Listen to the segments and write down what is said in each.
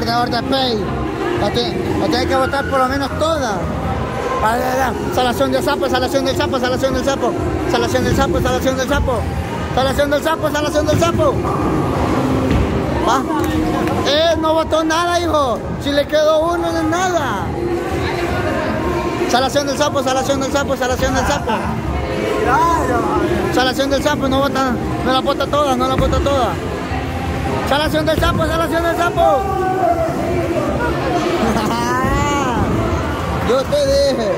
perdedor de pay. La tiene que botar por lo menos toda. Salación del sapo, salación del sapo, salación del sapo. Salación del sapo, salación del sapo. Salación del sapo, salación del sapo. ¿Va? No botó nada, hijo. Si le quedó uno, no es nada. Salación del sapo, salación del sapo, salación del sapo. Salación del sapo, no bota, no la bota toda, no la bota toda. Salación del sapo, salación del sapo. Yo te dije.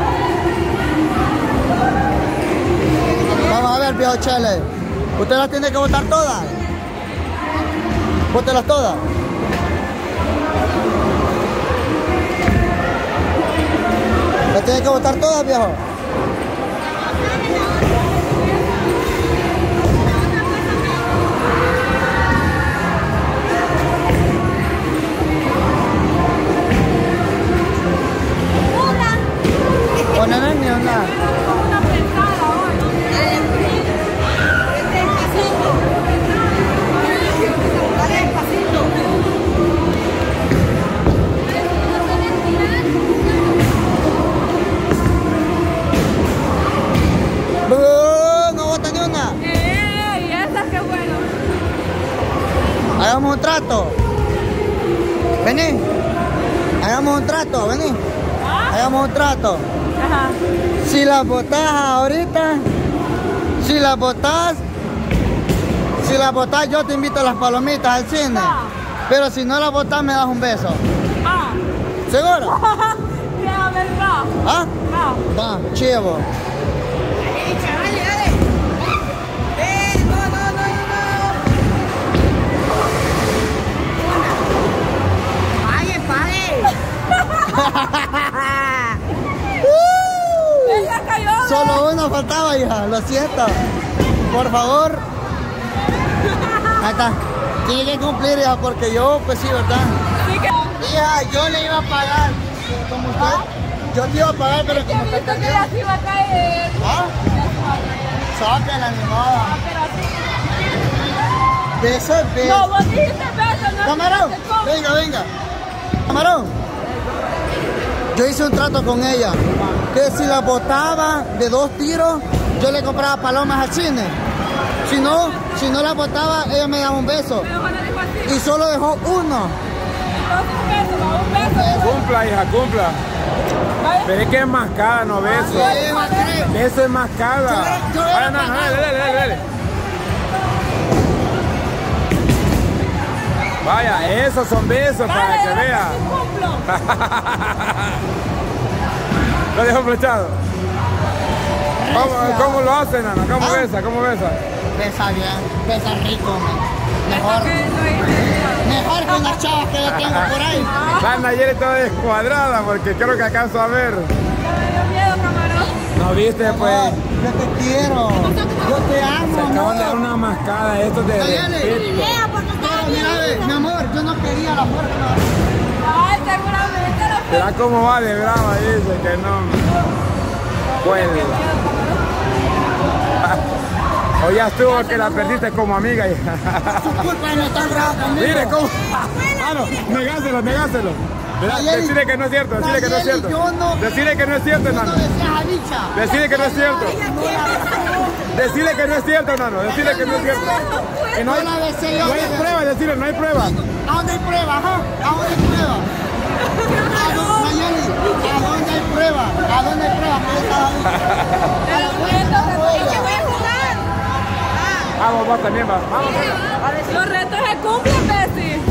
Vamos a ver, viejo Chele. Usted las tiene que botar todas. Bótelas todas. Las tiene que botar todas, viejo. ¿O no es ni una? No bota ni una. ¡Ey! Esa qué bueno. Hagamos un trato. Vení. Hagamos un trato, vení. Hagamos un trato. Ajá. Si las botas ahorita, si las botas yo te invito a las palomitas al cine. Pero si no las botas me das un beso. ¿Seguro? Ya, verdad. ¿Ah? No. Va, chivo. Ella cayó. Solo uno faltaba, hija, lo siento. Por favor. Ahí está. Tiene que cumplir, hija, porque yo, pues sí, ¿verdad? Sí que... Hija, yo le iba a pagar. Como usted. Yo te iba a pagar, pero como usted que ya se iba a caer. ¿Ah? Sáquela, ni modo. Beso es beso. No, vos dijiste beso, no. Camarón, venga, venga. Camarón. Yo hice un trato con ella. Que si la botaba de 2 tiros, yo le compraba palomas al cine. Si no la botaba, ella me daba un beso. Y solo dejó uno. Un beso. Cumpla, hija, cumpla. Pero es que es mascada, no beso. Beso es mascada. Dale. Vaya, esos son besos para que vea. ¿Lo dejó flechado? ¿Cómo lo hacen, Nana? ¿Cómo besa? ¿Cómo besa? Besa bien, besa rico. Mejor que las chavas que yo tengo por ahí. La Nayeli está descuadrada porque creo que alcanzo a ver. Ya me dio miedo, camarón. ¿No viste, pues? Yo te quiero. Yo te amo. Se acaban de dar una mascada estos de Nayeli. Mira, mi amor, yo no quería la fuerza. Ay, seguramente lo fue. Verá cómo va de brava, dice que no. Cuelga. O ya estuvo que la perdiste como amiga. Su culpa no está brava conmigo. Mire cómo. Ah, no, negáselo. Decide que no es cierto, decide que no es cierto. Decide que no es cierto, Nano. Decide que no es cierto. Decide que no es cierto, Nano. Decide que no es cierto. Que no hay prueba, decirle, no hay prueba. ¿A dónde hay prueba? ¿A dónde hay prueba? Nayeli, ¿a dónde hay prueba? ¿A dónde hay prueba? Vamos también, va. Vamos. Los retos se cumplen, Bessie.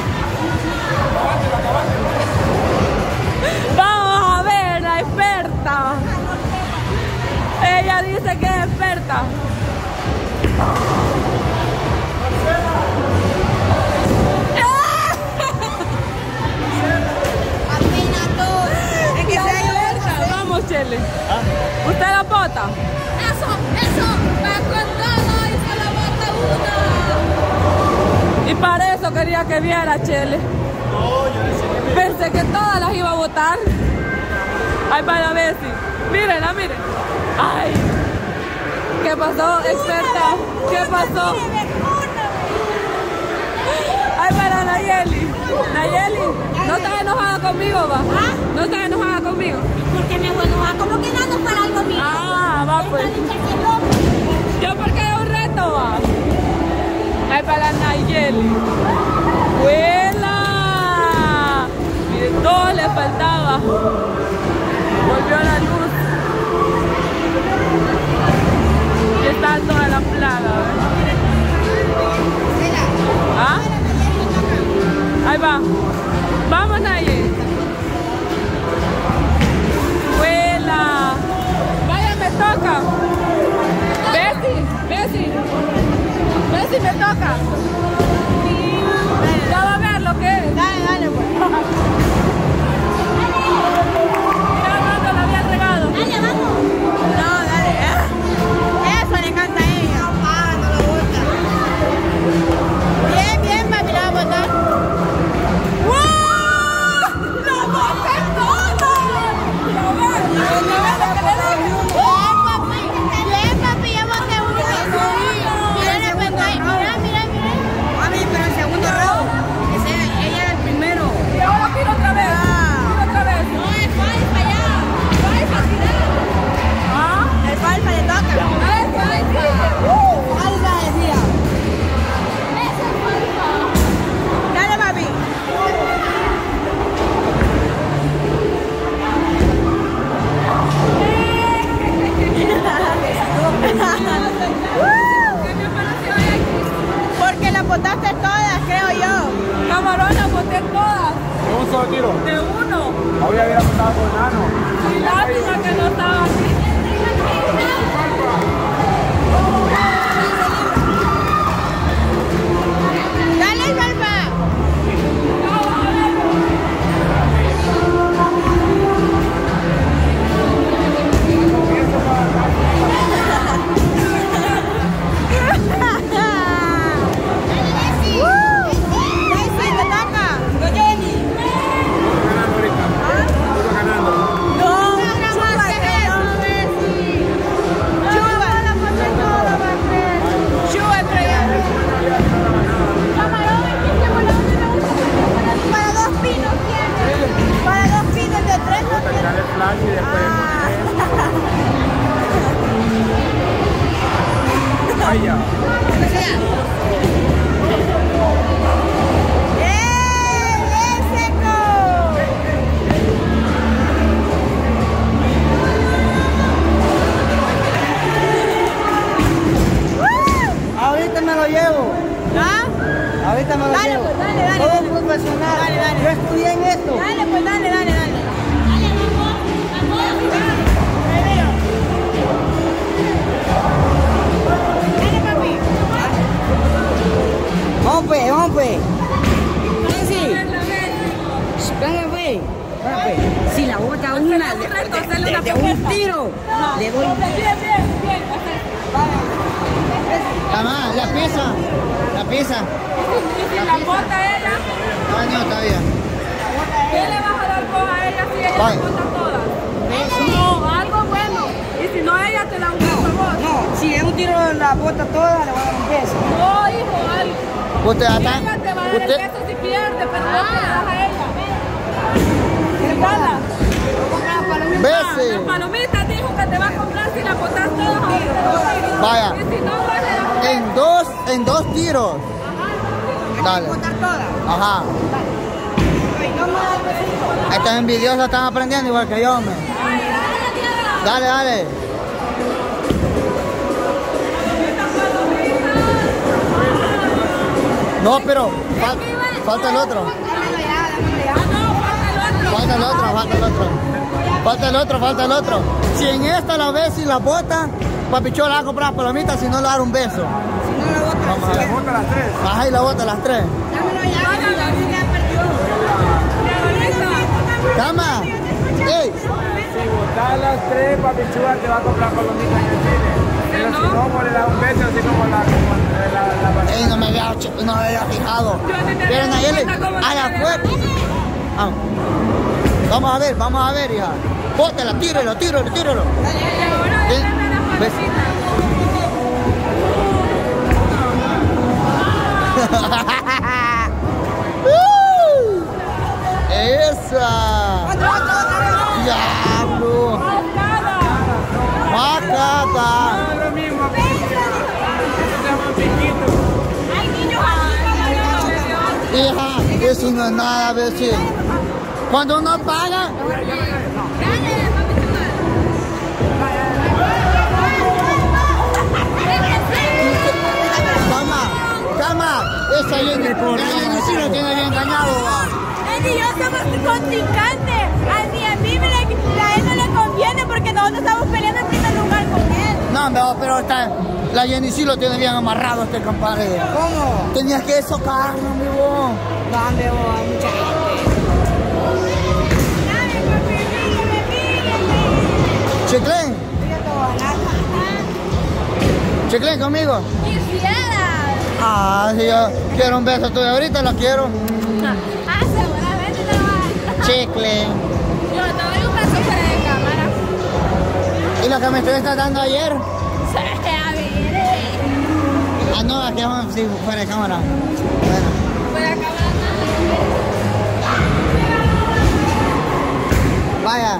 Vamos a ver, la experta. Ella dice que es experta. Vamos, Chele. ¿Usted la bota? Eso, va con todo y se la bota una. Y para eso quería que viera, Chele. Pensé que todas las iba a botar. Ay, para ver si. Mírenla, miren. Ay. ¿Qué pasó, experta? ¿Qué pasó? Ay, para Nayeli. Nayeli, ¿no estás enojada conmigo, va? ¿Ah? ¿No estás enojada conmigo? ¿Por qué me voy a enojar? ¿Cómo que no para algo mío? Ah, va pues. Yo porque es un reto, va. Ay, para Nayeli. ¡Vuela! Miren, todo le faltaba. Volvió la luz. Y está toda la plaga, ¿ves? ¿Ah? Ahí va. Vamos, Nayeli. Vuela. Vaya, me toca. Bessie, me toca. Ya va a ver lo que es. Dale, pues. Mira, no la había regado. Dale, vamos. No, dale. Eso le encanta a ella. Ah, no lo gusta. Bien, mami, la voy a botar. ¡Wow! ¡La boté toda! Bien, papi, ya boté uno. Mira. Mami, pero el segundo round. Ella es el primero. Y ahora tiro otra vez. Tiro otra vez. No, es falta ya. Falta tirar. ¿Ah? El falfa le toca. ¡Ay, falta! Falfa decía. Esa es falta. Dale, papi. ¿Qué me pareció X? Porque las botaste todas, creo yo. Camarón, las boté todas. De un solo tiro. De uno. Hoy hubiera pasado con Nano. Y lástima que no estaba aquí. Dale, falfa. Daisy, te toca. Jenny. Ganando ahorita. Estoy ganando. No, Chuba, Camarón, es que este volador no me gusta. para dos pinos tiene. Para dos pinos de tres no tiene. Dale flash y después. Vaya. ¡Bien, seco! Ahorita me lo llevo. ¿Ah? Ahorita me lo Dale, llevo. pues, dale. Todo profesional. Dale. Yo estudié en esto. Dale, pues, dale. Dale, vamos. Dale, papi. Vamos pues. Sí. Venga, pues. Si la bota una de un tiro, le doy. Bien. Mamá, la pieza. Y si la bota ella, Ah, no, está bien. ¿qué le vas a dar vos a ella si ella Vaya. la bota todas? No, algo bueno. Y si no, ella te da un beso a vos. No, si es un tiro en la bota toda, le voy a dar un beso. No, hijo, algo. Usted Y está. ella te va a dar el Usted. beso si pierde, pero no te la das a ella. ¿Qué gana? Bese. Las palomitas dijo que te va a comprar si la botas todas ahorita. Vaya. Y si no, vale la En dos tiros. Dale. Botar toda. Ajá. No me da el besito. Estos envidiosos están aprendiendo igual que yo, hombre. Dale. No, pero falta el otro. Falta el otro. Si en esta la ves y la bota, papichón le va a comprar palomitas, si no le va a dar un beso. Si no la bota, Vamos a Si ver. la bota las tres. Ajá, y la bota las tres. dámelo ya perdió. Cama. Ey. Si botas las tres, papi Chuba te va a comprar palomitas en el cine. Pero si no, pues le da un beso así como la Ey, no me había fijado. Pero Nayeli, a la fuerza. Ah. Vamos a ver, hija. Bótela, tíralo. ¿Ven? ¿Ves? Bessie no es nada, Bessie. Cuando uno paga... Calma, esa Jenny sí lo tiene bien engañado. Él y yo somos contrincantes. Ni a mí a él no le conviene porque nosotros estamos peleando en primer lugar con él. No, pero la Jenny sí lo tiene bien amarrado este compadre. ¿Cómo? Tenías que socarlo, amigo. No, amigo, hay mucha gente. Chiclén. Chiclén conmigo. Quisiera. Ah, si yo quiero un beso tuyo ahorita, lo quiero. Seguramente te lo vas a... Chicle. Yo te doy un beso fuera de cámara. ¿Y lo que me estuviste dando ayer? Sí, a ver. Ah, no, aquí vamos sí, fuera de cámara. Bueno. Fuera de cámara. Vaya.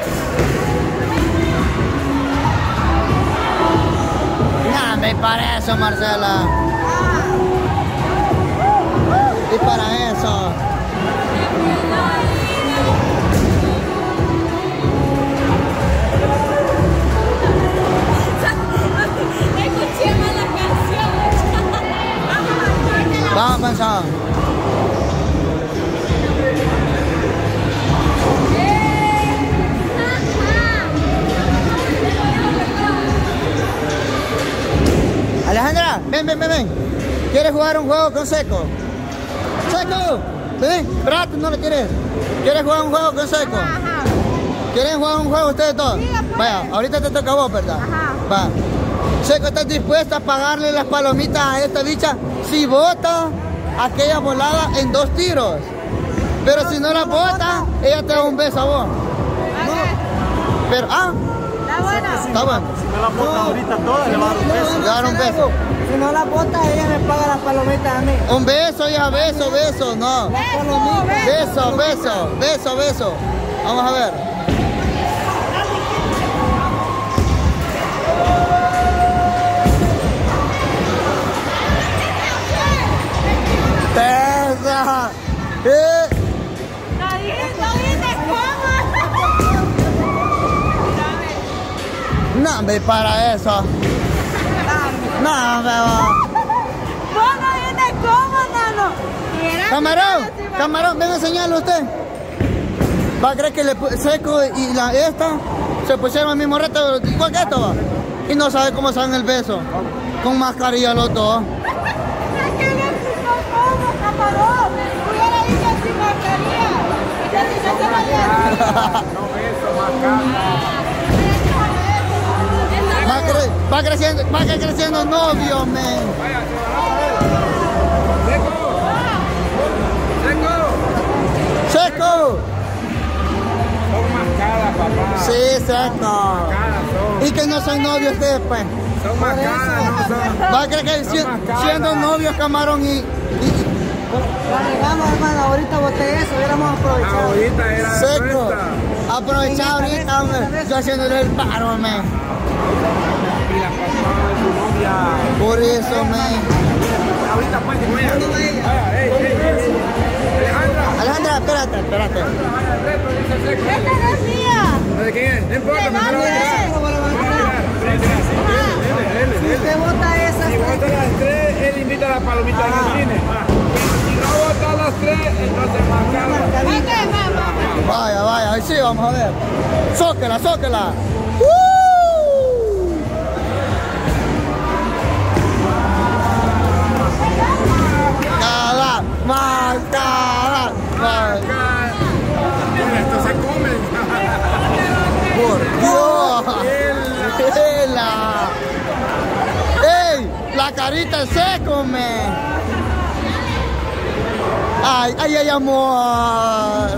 Nada, y para eso, Marcela. Y para eso. Escuché mal la canción. Vamos a pensar. Alejandra, ven. ¿Quieres jugar un juego con Seco? ¡Seco! Ven, espérate, no le quieres. ¿Quieres jugar un juego con Seco? Ajá. ¿Quieren jugar un juego ustedes todos? Sí, pues. Vaya, ahorita te toca a vos, ¿verdad? Ajá. Va. Seco, ¿estás dispuesta a pagarle las palomitas a esta bicha si bota aquella volada en 2 tiros? Pero si no la bota, ella te da un beso a vos. Pero, Está bueno. está bueno. Si no la bota ahorita toda, le va a dar un beso. Le va a dar un beso. Si no la bota, ella me paga las palomitas a mí. Un beso, hija, beso, no. Beso. Vamos a ver. Besa. No dices cómo. No, me para eso. No, me va. Vos no dices cómo, nano. Camarón, ven a enseñarle usted. Va a creer que Seco y esta se pusieron el mismo reto, igual que esto va. Y no sabe cómo salen el beso. Con mascarilla los dos. Es que me explicó cómo, camarón. Hubiera dicho sin mascarilla. Va creciendo novio, men. Seco. Son mascadas, papá. Sí, Seco. Mascadas son. Y que no son novios ustedes, pues. Son mascadas, no son. Va a creer que siendo novios, camarón y La regamos, hermano. Ahorita boté eso, hubiéramos aprovechado. Ahorita era Seco. nuestra. Aprovechar ahorita, hombre. Yo haciéndole el paro, men. Y la papá de tu novia. Por eso, men. Ahorita pues, vaya. Alejandra. Alejandra, espérate. Vaya, el reto, dice Seco. Esta no es mía. ¿De quién es? No importa, me lo voy a Si usted bota esa, Si vota las 3, él invita a la palomita del cine. Si no vota las 3, entonces marcado. Vaya, ahí sí, vamos a ver. Zóquela. Marcada. Mira, esto se come. Por Dios. ¡Ey! La carita se come. Ay, amor.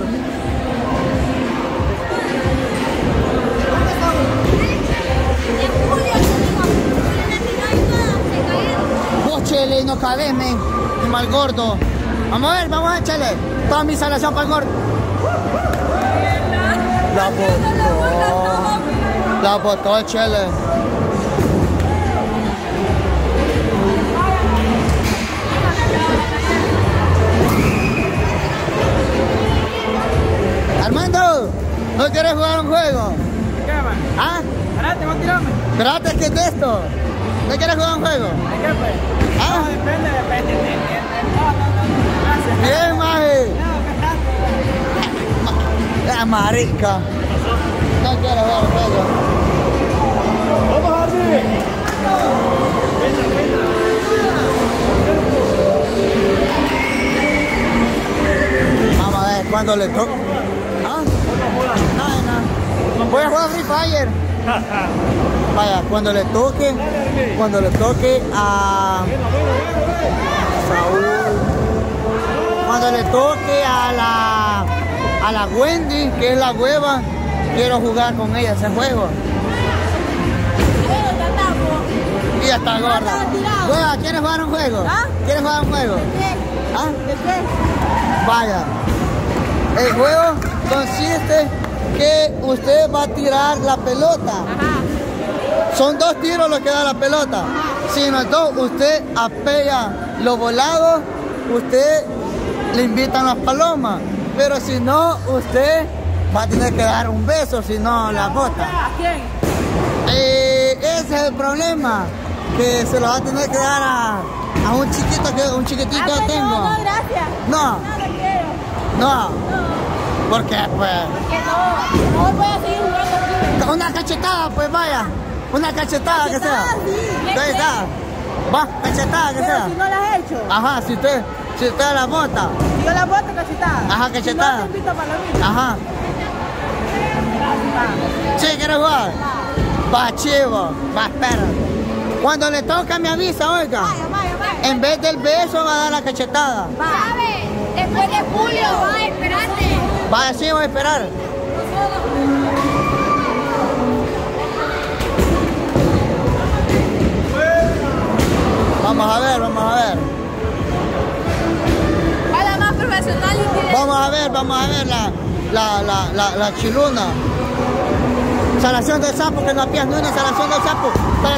Vos, Chele, no cabes, men. Y mal gordo. Vamos a echarle toda mi salación para el gordo. La botó, Chele. Armando, ¿no quieres jugar un juego? ¿Qué, man? ¿Ah? Espérate, voy a tirarme. Espérate, ¿qué es esto? ¿No quieres jugar un juego? ¿De qué, pues? ¿Ah? No, depende. Gracias. Bien, maje. No, La marica. No quiero jugar un juego. ¡Vamos, Hardy! Vamos a ver cuándo le toca. ¿Ah? No. Voy a jugar Free Fire. Vaya, cuando le toque a Saúl, cuando le toque a la Wendy, que es la hueva, quiero jugar con ella ese juego. Y ya está gorda. Hueva, ¿quieres jugar un juego? ¿Ah? ¿Quieres jugar un juego? ¿Ah? ¿De qué? Vaya, el juego consiste que usted va a tirar la pelota. Ajá. Son 2 tiros lo que da la pelota. Si no es 2, usted apella los volados, usted le invitan las palomas. Pero si no, usted va a tener que dar un beso, si no la bota. ¿A quién? Ese es el problema, que se lo va a tener que dar a un chiquitito que tengo. No, gracias. No, No quiero. no. ¿Por qué? Pues Que no. Hoy voy a seguir jugando aquí. una cachetada, pues vaya. Una cachetada que sea. Sí. Ahí está. Va, cachetada que Pero sea. si no las has hecho. Ajá, si usted la bota. Si yo la boto, cachetada. Ajá, cachetada. Si no, te invito para lo mismo. Ajá. Sí, ¿quieres jugar? Va, chivo. Va, espera. Cuando le toca me avisa, oiga. Vaya. En vez del beso va a dar la cachetada. ¿Sabe? Después de julio, va, espérate. Va, sí, voy a esperar. Vamos a ver. Vaya más profesional y directo. Vamos a ver la chiluna. Salación del sapo, que no apías ni una, salación del sapo.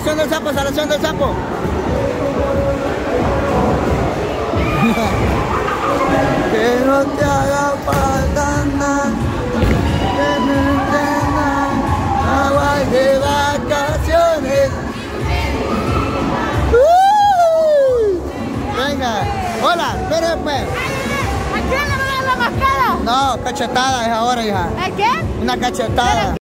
Que no te haga falta nada, que no entiendas, agua de vacaciones. Venga, hola, espere pues. ¿A quién le van a dar la mascada? No, cachetada es ahora, hija. ¿A qué? Una cachetada.